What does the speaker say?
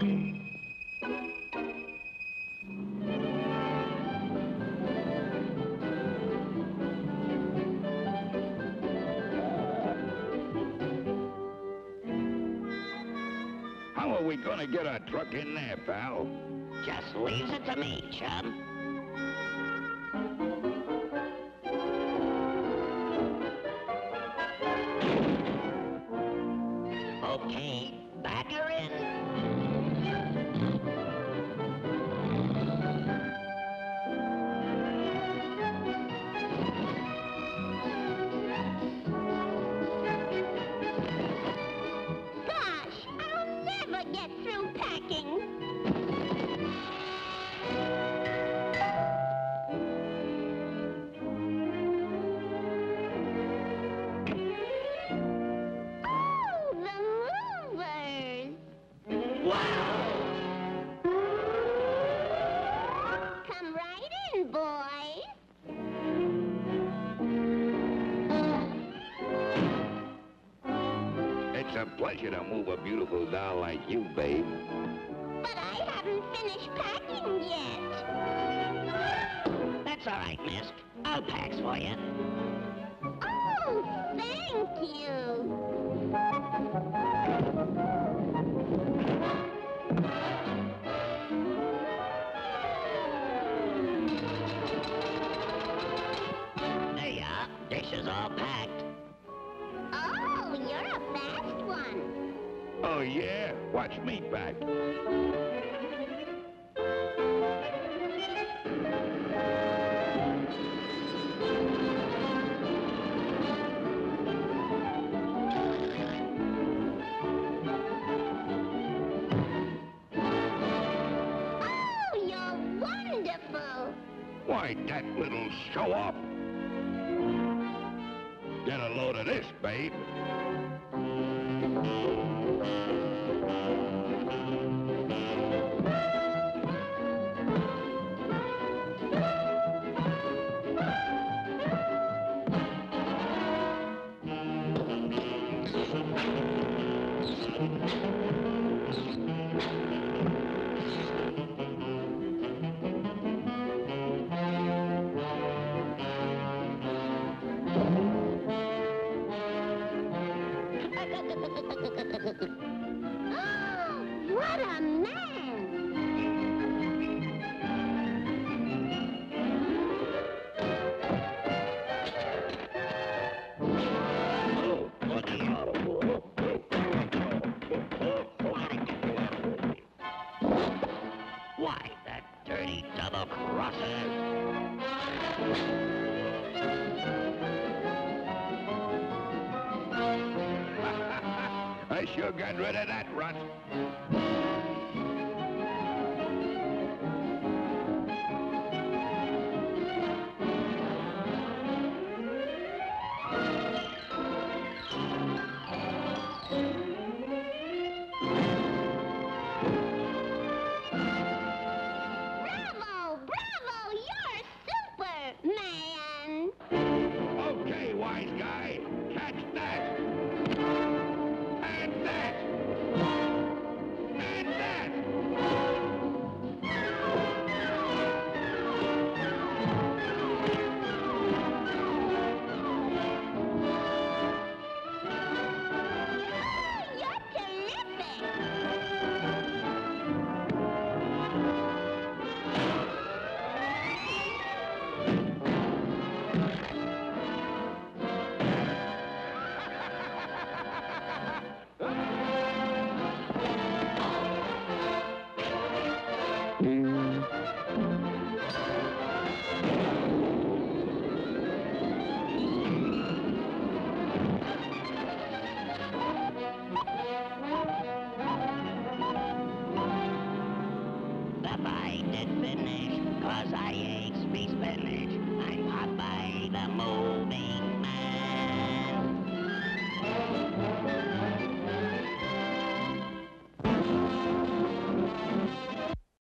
How are we gonna get our truck in there, pal? Just leaves it to me, chum. Okay, back her in. Gosh, I'll never get through packing. Oh, the movers. Wow! Come right in, boys. It's a pleasure to move a beautiful doll like you, babe. But I haven't finished packing yet. That's all right, miss. I'll pack for you. Oh, thank you. There you are. Dish is all packed. Oh, you're a fast one. Oh, yeah? Watch me pack. Oh, you're wonderful. Why, that little show-off. Get a load of this, babe. What a man! Why, that dirty double-crosser. I sure got rid of that runt. Bravo! Bravo! You're Superman! Okay, wise guy. Catch that. And that. And that. Oh, you're terrific! The fight is finished, 'cause I ate me spinach. I'm Popeye the Moving Man.